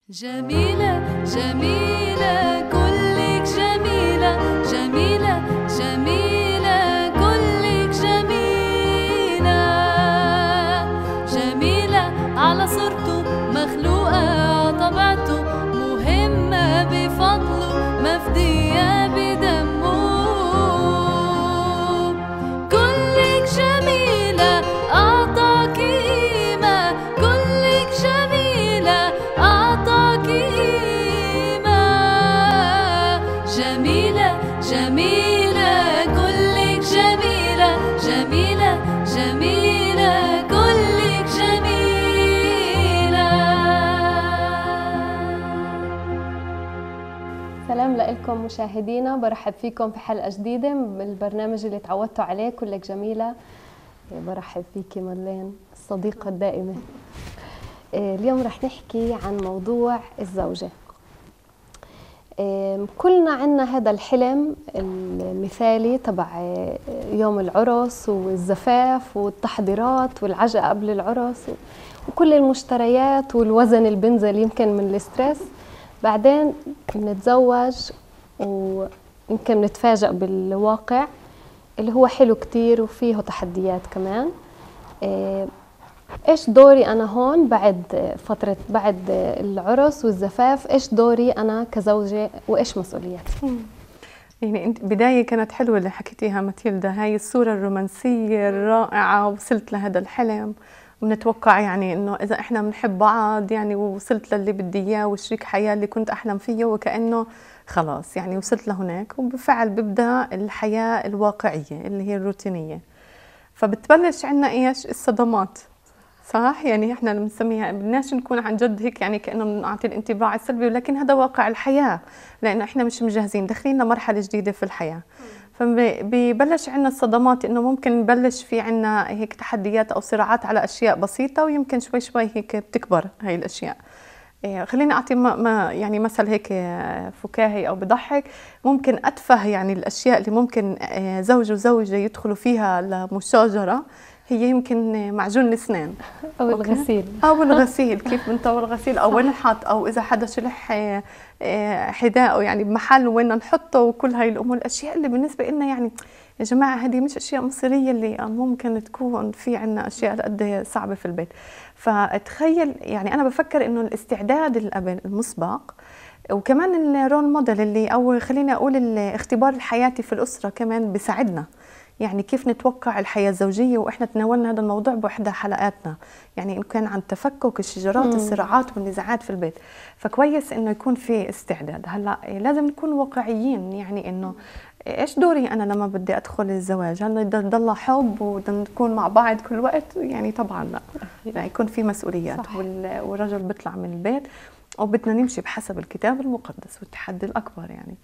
جميلة جميلة كلك جميلة جميلة جميلة كلك جميلة جميلة على صورته مخلوقة طبيعته مهمة بفضله مفدية بدمه كلك جميلة أعطاك قيمة كلك جميلة أعطاك قيمة جميلة جميلة كلك جميلة جميلة جميلة كلك جميلة. سلام لكم مشاهدينا، برحب فيكم في حلقة جديدة من البرنامج اللي تعودتوا عليه كلك جميلة. برحب فيكي مارلين الصديقة الدائمة. اليوم رح نحكي عن موضوع الزوجة. كلنا عنا هذا الحلم المثالي تبع يوم العرس والزفاف والتحضيرات والعجقة قبل العرس وكل المشتريات والوزن اللي بنزل يمكن من الاسترس. بعدين بنتزوج ويمكن نتفاجأ بالواقع اللي هو حلو كتير وفيه تحديات كمان. ايش دوري انا هون بعد فترة بعد العرس والزفاف؟ ايش دوري انا كزوجة وايش مسؤولياتي؟ يعني انت بداية كانت حلوة اللي حكيتيها ماتيلدا، هاي الصورة الرومانسية الرائعة، وصلت لهذا الحلم ونتوقع يعني انه اذا احنا بنحب بعض يعني وصلت للي بدي اياه وشريك حياة اللي كنت احلم فيه، وكأنه خلاص يعني وصلت لهناك، وبالفعل ببدأ الحياة الواقعية اللي هي الروتينية. فبتبلش عنا ايش؟ الصدمات، صح؟ يعني احنا اللي بنسميها بدناش نكون عن جد هيك يعني كأنه بنعطي الانطباع السلبي، ولكن هذا واقع الحياة، لأنه احنا مش مجهزين، داخلين مرحلة جديدة في الحياة. فبيبلش عنا الصدمات، انه ممكن نبلش في عنا هيك تحديات او صراعات على اشياء بسيطة، ويمكن شوي شوي هيك بتكبر هاي الاشياء. خليني اعطي يعني مثل هيك فكاهي او بضحك. ممكن اتفه يعني الاشياء اللي ممكن زوج وزوجة يدخلوا فيها لمشاجرة هي يمكن معجون الاسنان او الغسيل او الغسيل، كيف بنطور الغسيل او وين نحط، او اذا حدا شلح حذاءه يعني بمحل وين نحطه، وكل هاي الامور الاشياء اللي بالنسبه لنا يعني يا جماعه هذه مش اشياء مصيريه، اللي ممكن تكون في عنا اشياء قد صعبه في البيت. فتخيل يعني انا بفكر انه الاستعداد القبل المسبق، وكمان الرول موديل اللي او خليني اقول الاختبار الحياتي في الاسره كمان بيساعدنا يعني كيف نتوقع الحياة الزوجية. وإحنا تناولنا هذا الموضوع بوحدة حلقاتنا، يعني إن كان عن تفكك الشجرات الصراعات والنزاعات في البيت. فكويس إنه يكون في استعداد. هلا لازم نكون واقعيين، يعني إنه إيش دوري أنا لما بدي أدخل الزواج؟ هل ضل حب ونكون مع بعض كل وقت؟ يعني طبعا لا، يعني يكون في مسؤوليات، والرجل بيطلع من البيت وبدنا نمشي بحسب الكتاب المقدس. والتحدي الأكبر يعني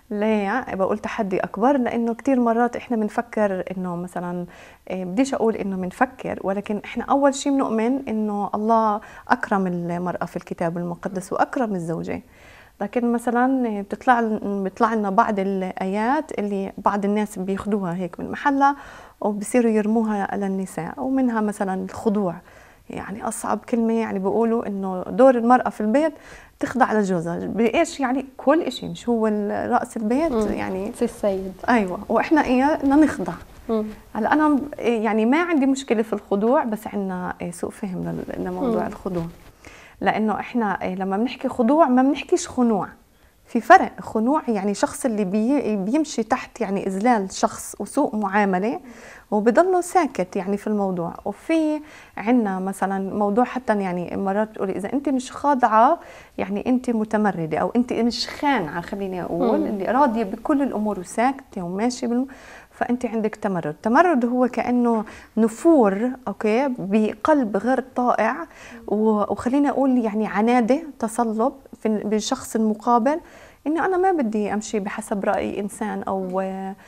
ليه بقول تحدي أكبر؟ لأنه كتير مرات إحنا بنفكر إنه مثلا بديش أقول إنه بنفكر، ولكن إحنا أول شيء بنؤمن إنه الله أكرم المرأة في الكتاب المقدس وأكرم الزوجة. لكن مثلا بيطلع لنا بعض الآيات اللي بعض الناس بياخدوها هيك من محلها وبصيروا يرموها للنساء، ومنها مثلا الخضوع. يعني أصعب كلمة، يعني بيقولوا إنه دور المرأة في البيت تخضع لجوزها بإيش؟ يعني كل إشي، مش هو رأس البيت يعني السيد. أيوة، وإحنا إيه بدنا نخضع. هلا أنا يعني ما عندي مشكلة في الخضوع، بس عندنا سوء فهم لموضوع الخضوع، لأنه إحنا لما بنحكي خضوع ما بنحكيش خنوع. في فرق. خنوع يعني شخص اللي بيمشي تحت يعني إذلال شخص وسوء معاملة وبضله ساكت يعني في الموضوع. وفي عنا مثلا موضوع حتى يعني مرات بتقولي إذا أنت مش خاضعة يعني أنت متمردة، أو أنت مش خانعة، خليني أقول اللي راضية بكل الأمور وساكتة وماشي فأنت عندك تمرد. التمرد هو كأنه نفور أوكي بقلب غير طائع، وخليني أقول يعني عنادة، تصلب بالشخص المقابل، إنه أنا ما بدي أمشي بحسب رأي إنسان أو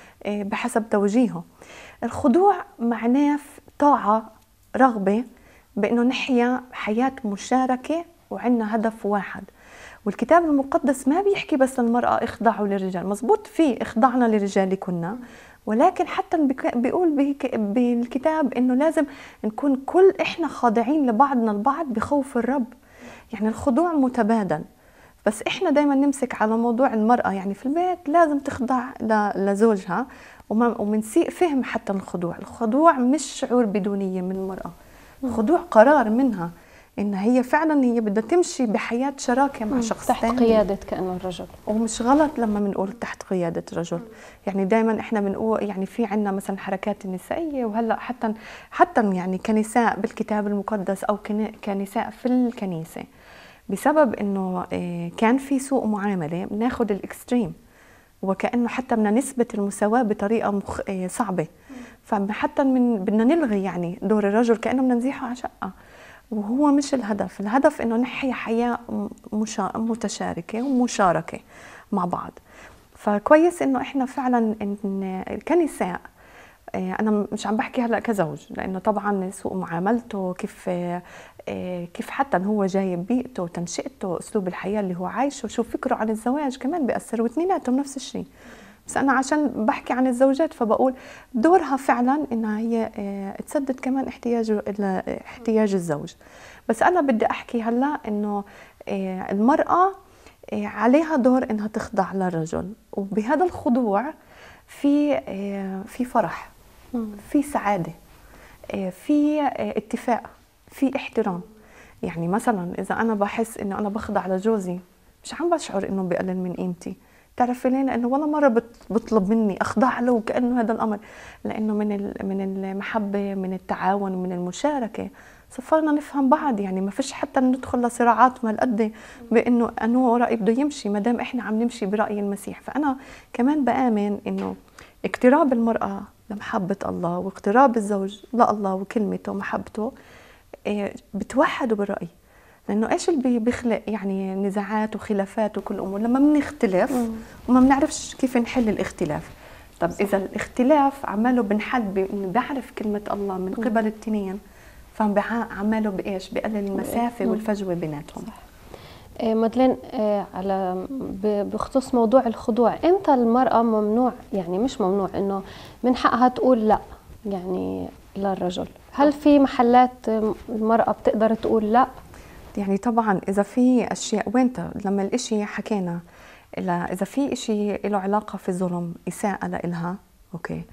بحسب توجيهه. الخضوع معناه طاعة، رغبة بأنه نحيا حياة مشاركة وعندنا هدف واحد. والكتاب المقدس ما بيحكي بس للمرأة اخضعوا للرجال، مزبوط في اخضعنا لرجالكن، ولكن حتى بيقول بالكتاب انه لازم نكون كل احنا خاضعين لبعضنا البعض بخوف الرب. يعني الخضوع متبادل. بس احنا دايما نمسك على موضوع المرأة، يعني في البيت لازم تخضع لزوجها، ومنسيء فهم حتى الخضوع مش شعور بدونية من المرأة، الخضوع قرار منها إن هي فعلا هي بدها تمشي بحياة شراكة مع شخص تحت تاني. قيادة كأنه الرجل. ومش غلط لما بنقول تحت قيادة رجل، يعني دايما احنا بنقول يعني في عنا مثلا حركات النسائية، وهلا حتى يعني كنساء بالكتاب المقدس او كنساء في الكنيسة، بسبب انه كان في سوء معاملة بناخد الاكستريم، وكأنه حتى بدنا نثبت المساواة بطريقة صعبة، فحتى بدنا نلغي يعني دور الرجل، كأنه بدنا نزيحه على شقة، وهو مش الهدف انه نحيا حياة متشاركة ومشاركة مع بعض. فكويس انه احنا فعلا كنساء، انا مش عم بحكي هلا كزوج، لانه طبعا سوء معاملته، كيف حتى هو جايب بيئته وتنشئته، اسلوب الحياه اللي هو عايشه، شو فكره عن الزواج كمان بيأثر، واثنيناتهم نفس الشيء. بس انا عشان بحكي عن الزوجات فبقول دورها فعلا انها هي تسدد كمان احتياج الزوج. بس انا بدي احكي هلا انه المراه عليها دور انها تخضع للرجل، وبهذا الخضوع في فرح، في سعاده، في اتفاق، في احترام. يعني مثلا اذا انا بحس انه انا بخضع لجوزي، مش عم بشعر انه بقلل من قيمتي. تعرفي ليه؟ لانه ولا مره بطلب مني اخضع له وكانه هذا الامر، لانه من المحبه، من التعاون، من المشاركه صفرنا نفهم بعض. يعني ما فيش حتى ندخل لصراعات ما القد بانه انه رايي بده يمشي، ما دام احنا عم نمشي براي المسيح. فانا كمان بامن انه اقتراب المراه لمحبه الله، واقتراب الزوج لله وكلمته ومحبته بتوحدوا بالراي. لانه ايش اللي بيخلق يعني نزاعات وخلافات وكل امور؟ لما بنختلف وما بنعرفش كيف نحل الاختلاف. طب اذا الاختلاف عماله بنحل بانه بعرف كلمه الله من قبل التنين، فعماله بايش؟ بقلل المسافه والفجوه بيناتهم. مدلين، على بخصوص موضوع الخضوع، امتى المراه ممنوع، يعني مش ممنوع، انه من حقها تقول لا يعني للرجل؟ هل في محلات المراه بتقدر تقول لا؟ يعني طبعا اذا في اشياء، وينت لما الاشي حكينا، اذا في اشي له علاقه في ظلم، اساءه لإلها، اوكي،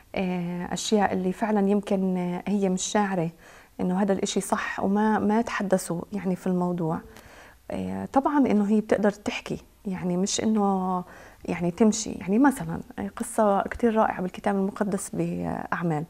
اشياء اللي فعلا يمكن هي مش شاعره انه هذا الاشي صح وما تحدثوا يعني في الموضوع، طبعا انه هي بتقدر تحكي، يعني مش انه يعني تمشي. يعني مثلا قصه كثير رائعه بالكتاب المقدس باعمال،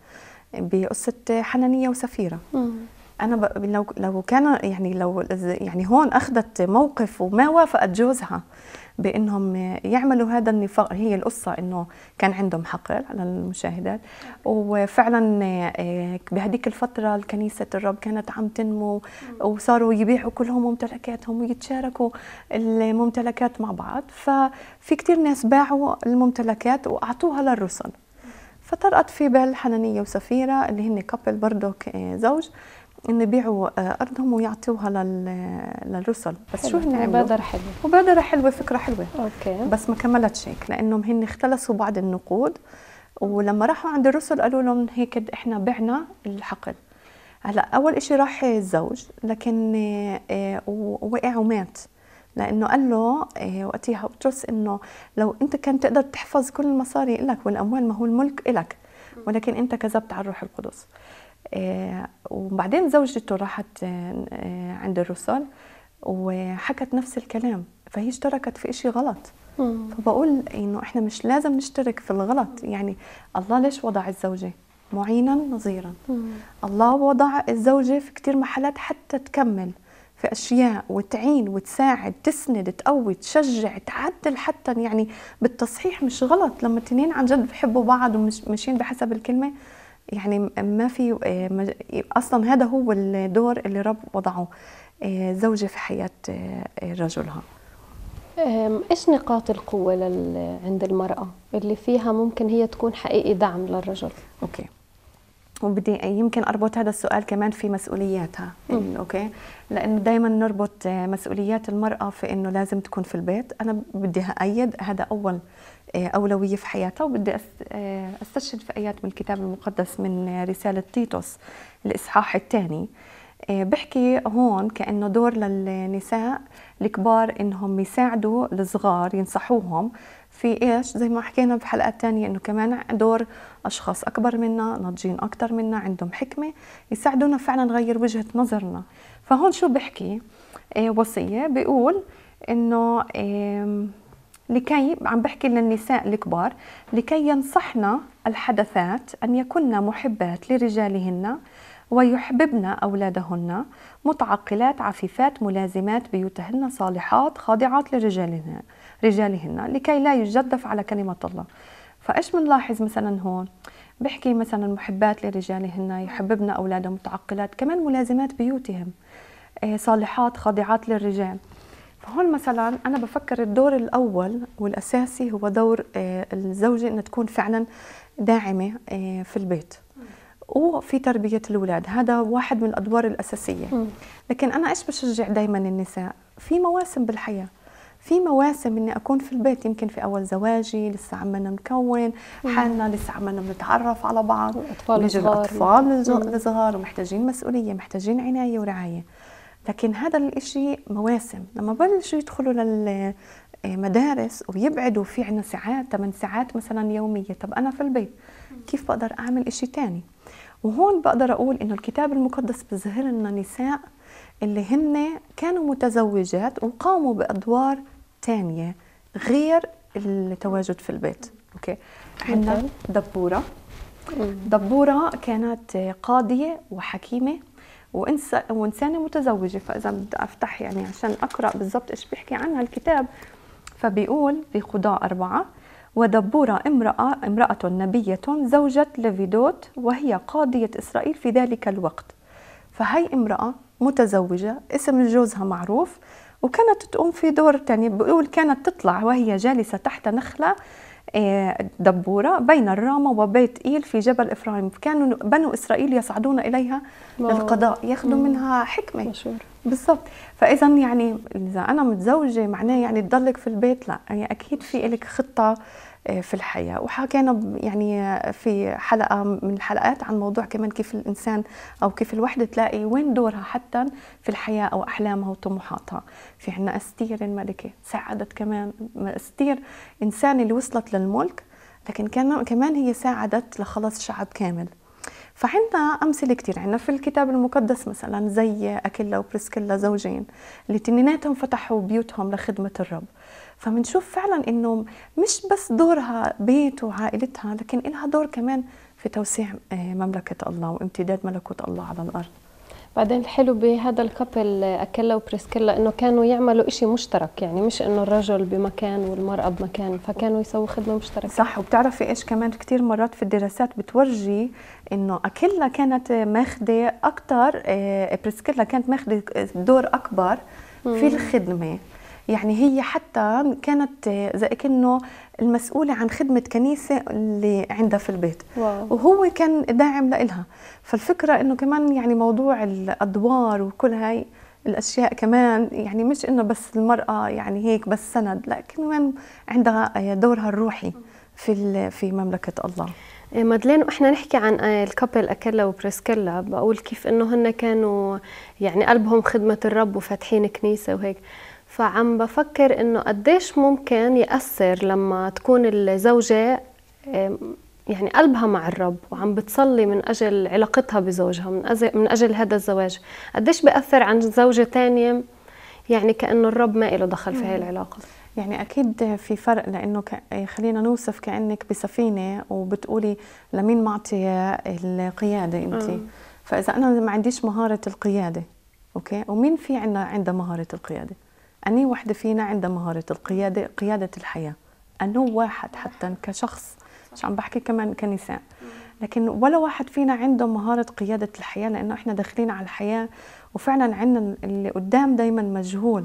بقصه حنانية وسفيرة. انا لو كان يعني هون اخذت موقف وما وافقت جوزها بانهم يعملوا هذا النفاق. هي القصه انه كان عندهم حقل على المشاهدات، وفعلا بهديك الفتره الكنيسه الرب كانت عم تنمو، وصاروا يبيعوا كلهم ممتلكاتهم ويتشاركوا الممتلكات مع بعض. ففي كثير ناس باعوا الممتلكات واعطوها للرسل. فطرقت في بال حنانية وسفيرة اللي هن كابل برضه زوج، إن يبيعوا أرضهم ويعطوها للرسل. بس شو هن عملوا؟ مبادرة حلوة، فكرة حلوة. أوكي. بس ما كملتش هيك، لأنهم هن اختلسوا بعض النقود، ولما راحوا عند الرسل قالوا لهم هيك إحنا بعنا الحقل. هلا أول إشي راح الزوج، لكن وقع ومات، لأنه قال له وقتها بطرس إنه لو أنت كان تقدر تحفظ كل المصاري إلك والأموال، ما هو الملك إلك، ولكن أنت كذبت على الروح القدس. وبعدين زوجته راحت عند الرسل وحكت نفس الكلام، فهي اشتركت في إشي غلط. فبقول إنه إحنا مش لازم نشترك في الغلط. يعني الله ليش وضع الزوجة؟ معينا نظيرا. الله وضع الزوجة في كتير محلات حتى تكمل في أشياء وتعين وتساعد، تسند، تقوي، تشجع، تعدل، حتى يعني بالتصحيح. مش غلط لما التنين عن جد بحبوا بعض ومش ماشيين بحسب الكلمة. يعني ما في أصلا هذا هو الدور اللي رب وضعه زوجة في حياة رجلها. إيش نقاط القوة عند المرأة اللي فيها ممكن هي تكون حقيقي دعم للرجل؟ أوكي، وبدي يمكن أربط هذا السؤال كمان في مسؤولياتها. أوكي، لأنه دايما نربط مسؤوليات المرأة في إنه لازم تكون في البيت. أنا بدي أأيد هذا أول أولوية في حياتها، وبدي أستشهد في آيات من الكتاب المقدس من رسالة تيتوس الإصحاح الثاني، بحكي هون كأنه دور للنساء الكبار إنهم يساعدوا الصغار، ينصحوهم في إيش، زي ما حكينا بحلقات تانية، إنه كمان دور أشخاص أكبر منا، ناضجين أكتر منا، عندهم حكمة، يساعدونا فعلا نغير وجهة نظرنا. فهون شو بحكي؟ وصية بيقول إنه لكي، عم بحكي للنساء الكبار، لكي ينصحن الحدثات أن يكن محبات لرجالهن ويحببن أولادهن، متعقلات عفيفات ملازمات بيوتهن، صالحات خاضعات رجالهن لكي لا يجدف على كلمة الله. فإيش بنلاحظ مثلا هون؟ بحكي مثلا محبات لرجالهن، يحببن أولادهم، متعقلات، كمان ملازمات بيوتهم، صالحات خاضعات للرجال. فهون مثلا أنا بفكر الدور الأول والأساسي هو دور الزوجة، إنها تكون فعلا داعمة في البيت وفي تربية الأولاد. هذا واحد من الأدوار الأساسية. لكن أنا إيش بشجع دايما النساء؟ في مواسم بالحياة، في مواسم إني أكون في البيت، يمكن في أول زواجي لسه عمالنا نكون حالنا، لسه عمالنا بنتعرف على بعض، الأطفال الصغار ومحتاجين مسؤولية، محتاجين عناية ورعاية. لكن هذا الإشي مواسم، لما بلشوا يدخلوا للمدارس ويبعدوا، في عنا ساعات 8 ساعات مثلا يومية، طب أنا في البيت كيف بقدر أعمل إشي تاني؟ وهون بقدر أقول إنه الكتاب المقدس بظهر لنا نساء اللي هن كانوا متزوجات وقاموا بأدوار تانية غير التواجد في البيت. أوكي، عندنا دبورة. دبورة كانت قاضية وحكيمة وإنسانة متزوجة. فإذا بدي أفتح يعني عشان أقرأ بالضبط إيش بيحكي عنها الكتاب، فبيقول بقضاء 4: ودبورة امرأة نبية زوجة لفيدوت، وهي قاضية إسرائيل في ذلك الوقت. فهي امرأة متزوجة، اسم جوزها معروف، وكانت تقوم في دور تاني. بيقول كانت تطلع وهي جالسة تحت نخلة دبورة بين الرامة وبيت إيل في جبل إفرايم. كانوا بنو إسرائيل يصعدون إليها للقضاء، ياخذوا منها حكمة. مشهور. بالضبط. فإذا يعني إذا أنا متزوجة معناه يعني تضلك في البيت؟ لا، يعني أكيد في إلك خطة في الحياة. وحكينا يعني في حلقة من الحلقات عن موضوع كمان كيف الإنسان أو كيف الوحدة تلاقي وين دورها حتى في الحياة أو أحلامها وطموحاتها. في عنا أستير الملكة، ساعدت كمان. أستير إنسانة اللي وصلت للملك، لكن كمان هي ساعدت لخلص شعب كامل. فعندنا أمثلة كتير عندنا في الكتاب المقدس، مثلا زي أكيلا وبريسكيلا، زوجين اللي تنيناتهم فتحوا بيوتهم لخدمة الرب. فمنشوف فعلا إنه مش بس دورها بيت وعائلتها، لكن إلها دور كمان في توسيع مملكة الله وامتداد ملكوت الله على الأرض. بعدين الحلو بهذا الكابل أكيلا وبريسكيلا إنه كانوا يعملوا إشي مشترك، يعني مش إنه الرجل بمكان والمرأة بمكان، فكانوا يسووا خدمة مشتركة. صح. وبتعرفي إيش كمان كتير مرات في الدراسات بتورجي إنه أكيلا كانت ماخدة أكتر، بريسكيلا كانت ماخدة دور أكبر في الخدمة. يعني هي حتى كانت زي كأنه المسؤولة عن خدمة كنيسة اللي عندها في البيت. واو. وهو كان داعم لإلها. فالفكرة إنه كمان يعني موضوع الأدوار وكل هاي الأشياء كمان، يعني مش إنه بس المرأة يعني هيك بس سند، لا كمان عندها دورها الروحي في مملكة الله. مادلين، وإحنا نحكي عن الكابل أكيلا وبريسكيلا، بقول كيف إنه هن كانوا يعني قلبهم خدمة الرب وفاتحين كنيسة وهيك. فعم بفكر إنه قديش ممكن يأثر لما تكون الزوجة يعني قلبها مع الرب وعم بتصلي من أجل علاقتها بزوجها، من أجل هذا الزواج، قديش بيأثر عن زوجة تانية يعني كأنه الرب ما له دخل في هاي العلاقة. يعني أكيد في فرق، لأنه خلينا نوصف كأنك بسفينة وبتقولي لمين معطية القيادة أنت. فإذا أنا ما عنديش مهارة القيادة، أوكي، ومين في عندها مهارة القيادة؟ أني وحدة فينا عندها مهارة القيادة، قيادة الحياة. أنه واحد حتى كشخص، مش عم بحكي كمان كنساء، لكن ولا واحد فينا عنده مهارة قيادة الحياة، لأنه إحنا داخلين على الحياة وفعلا عندنا اللي قدام دايما مجهول،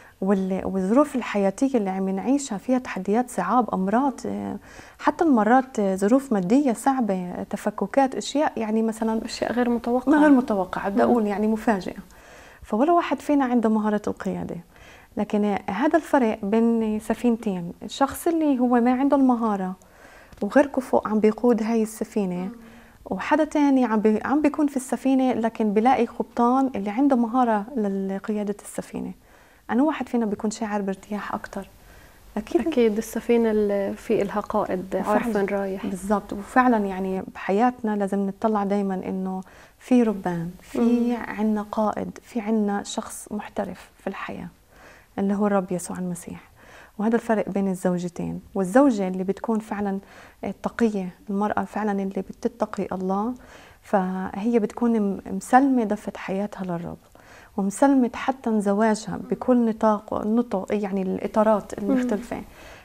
والظروف الحياتية اللي عم نعيشها فيها تحديات، صعاب، أمراض، حتى المرات ظروف مادية صعبة، تفككات، أشياء يعني مثلا أشياء غير متوقعة بدي أقول يعني مفاجئة. فولا واحد فينا عنده مهارة القيادة. لكن هذا الفرق بين سفينتين، الشخص اللي هو ما عنده المهارة وغير كفؤ عم بيقود هاي السفينة، وحدا تاني عم بيكون في السفينة لكن بلاقي قبطان اللي عنده مهارة لقيادة السفينة. أنا واحد فينا بيكون شاعر بارتياح أكتر. أكيد السفينة اللي في إلها قائد عارف وين رايح. بالضبط. وفعلا يعني بحياتنا لازم نطلع دايما إنه في ربان، في عنا قائد، في عنا شخص محترف في الحياة اللي هو الرب يسوع المسيح. وهذا الفرق بين الزوجتين. والزوجة اللي بتكون فعلا التقية، المرأة فعلا اللي بتتقي الله، فهي بتكون مسلمة دفة حياتها للرب، ومسلمة حتى زواجها بكل نطاق يعني الإطارات المختلفة،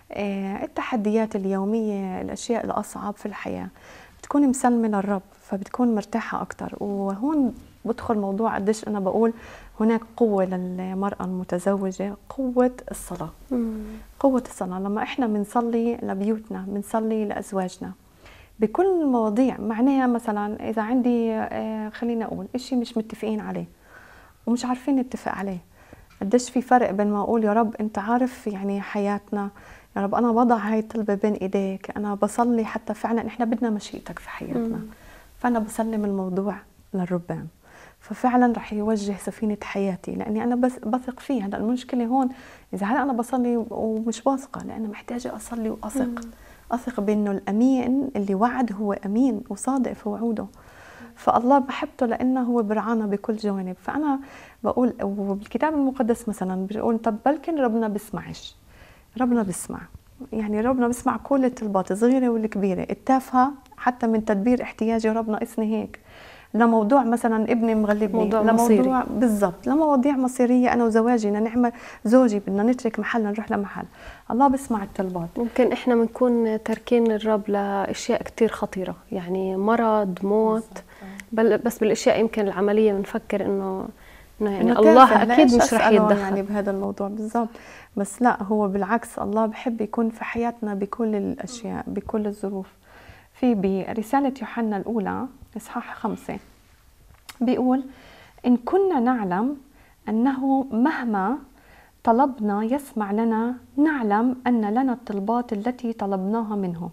التحديات اليومية، الأشياء الأصعب في الحياة، بتكون مسلمة للرب، فبتكون مرتاحة أكتر. وهون بدخل موضوع قديش أنا بقول هناك قوة للمرأة المتزوجة، قوة الصلاة. قوة الصلاة لما إحنا بنصلي لبيوتنا، بنصلي لأزواجنا بكل المواضيع. معناها مثلا إذا عندي خلينا أقول إشي مش متفقين عليه ومش عارفين نتفق عليه، قديش في فرق بين ما أقول يا رب أنت عارف يعني حياتنا، يا رب أنا بضع هاي الطلبة بين إيديك، أنا بصلي حتى فعلا إحنا بدنا مشيئتك في حياتنا، فأنا بسلم الموضوع للربان، ففعلا رح يوجه سفينة حياتي لأني أنا بس بثق فيه. هذا المشكلة هون، إذا هلا أنا بصلي ومش واثقة لأني محتاجة أصلي وأثق، أثق بأنه الأمين اللي وعد هو أمين وصادق في وعوده، فالله بحبته لأنه هو برعانا بكل جوانب. فأنا بقول وبالكتاب المقدس مثلا بيقول طب بلكن ربنا بيسمعش. ربنا بيسمع، يعني ربنا بيسمع كل الطلبات الصغيرة والكبيرة، التافهة حتى من تدبير احتياجي رب ناقصني هيك، لموضوع مثلا ابني مغلبني، لموضوع بالضبط، لمواضيع مصيرية أنا وزواجي، بدنا نعمل زوجي، بدنا نترك محل نروح لمحل، الله بيسمع الطلبات. ممكن إحنا بنكون تاركين الرب لأشياء كتير خطيرة، يعني مرض، موت، بس بالأشياء يمكن العملية بنفكر إنه يعني الله أكيد مش رح يتدخل يعني بهذا الموضوع بالضبط. بس لا، هو بالعكس، الله بحب يكون في حياتنا بكل الأشياء بكل الظروف. في برسالة يوحنا الأولى إصحاح 5 بيقول إن كنا نعلم أنه مهما طلبنا يسمع لنا، نعلم أن لنا الطلبات التي طلبناها منه.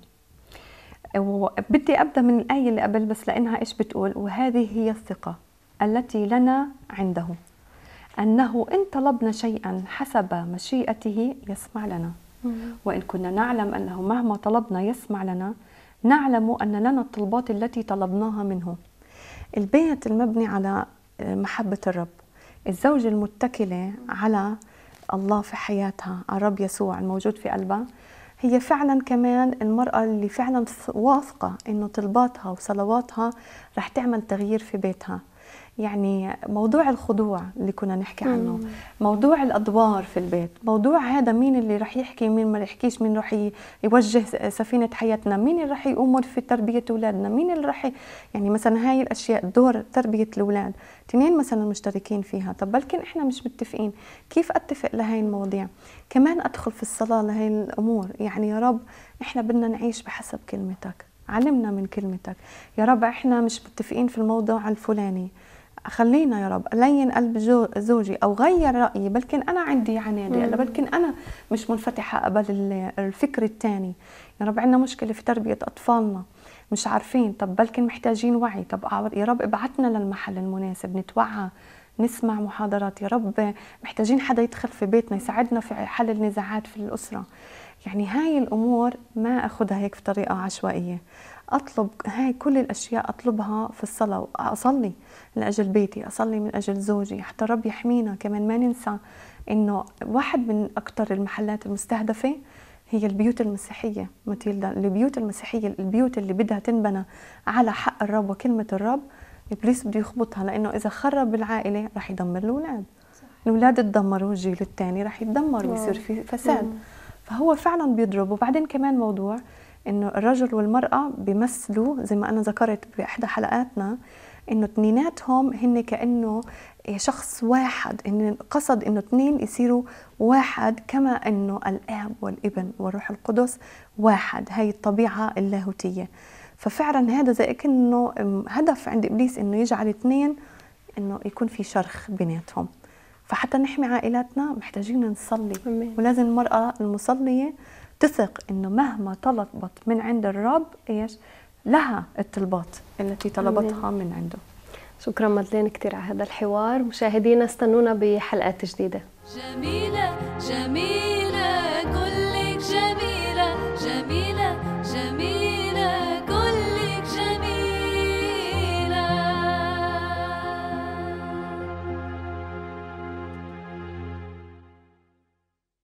وبدي أبدأ من الآية اللي قبل بس لأنها إيش بتقول، وهذه هي الثقة التي لنا عنده، أنه إن طلبنا شيئا حسب مشيئته يسمع لنا. وإن كنا نعلم أنه مهما طلبنا يسمع لنا، نعلم أن لنا الطلبات التي طلبناها منه. البيت المبني على محبة الرب، الزوجة المتكلة على الله في حياتها، على الرب يسوع الموجود في قلبها، هي فعلا كمان المرأة اللي فعلا واثقة إنه طلباتها وصلواتها رح تعمل تغيير في بيتها. يعني موضوع الخضوع اللي كنا نحكي عنه، موضوع الأدوار في البيت، موضوع هذا مين اللي رح يحكي مين ما يحكيش، مين رح يوجه سفينة حياتنا، مين اللي رح يأمر في تربية أولادنا، مين اللي رح يعني مثلا هاي الأشياء، دور تربية الأولاد تنين مثلا مشتركين فيها، طب بلكن إحنا مش متفقين، كيف أتفق لهاي المواضيع؟ كمان أدخل في الصلاة لهاي الأمور، يعني يا رب إحنا بدنا نعيش بحسب كلمتك، علمنا من كلمتك، يا رب إحنا مش متفقين في الموضوع الفلاني، خلينا يا رب لين قلب زوجي او غير رايي، بلكن انا عندي عنادي، بلكن انا مش منفتحه قبل الفكر الثاني. يا رب عندنا مشكله في تربيه اطفالنا مش عارفين، طب بلكن محتاجين وعي، طب يا رب ابعتنا للمحل المناسب نتوعى، نسمع محاضرات، يا رب محتاجين حدا يدخل في بيتنا يساعدنا في حل النزاعات في الاسره. يعني هاي الامور ما اخذها هيك بطريقه عشوائيه، أطلب هاي كل الأشياء أطلبها في الصلاة، أصلي من أجل بيتي، أصلي من أجل زوجي، حتى رب يحمينا. كمان ما ننسى إنه واحد من أكثر المحلات المستهدفة هي البيوت المسيحية ماتيلدا، البيوت المسيحية، البيوت اللي بدها تنبنى على حق الرب وكلمة الرب، إبليس بده يخبطها، لأنه إذا خرب العائلة رح يدمر الأولاد، الأولاد تدمروا، الجيل الثاني رح يتدمر ويصير في فساد. فهو فعلا بيضرب. وبعدين كمان موضوع إنه الرجل والمرأة بيمثلوا زي ما أنا ذكرت بإحدى حلقاتنا، إنه اثنيناتهم هن كأنه شخص واحد، إن قصد إنه اثنين يصيروا واحد، كما إنه الآب والابن والروح القدس واحد، هاي الطبيعة اللاهوتية. ففعلا هذا زي كأنه هدف عند إبليس إنه يجعل اثنين إنه يكون في شرخ بيناتهم. فحتى نحمي عائلاتنا محتاجين نصلي، ولازم المرأة المصلية تثق إنه مهما طلبت من عند الرب إيش لها الطلبات التي طلبتها من عنده. شكرا مدلين كثير على هذا الحوار. مشاهدينا استنونا بحلقات جديدة. جميلة جميلة كلك جميلة جميلة جميلة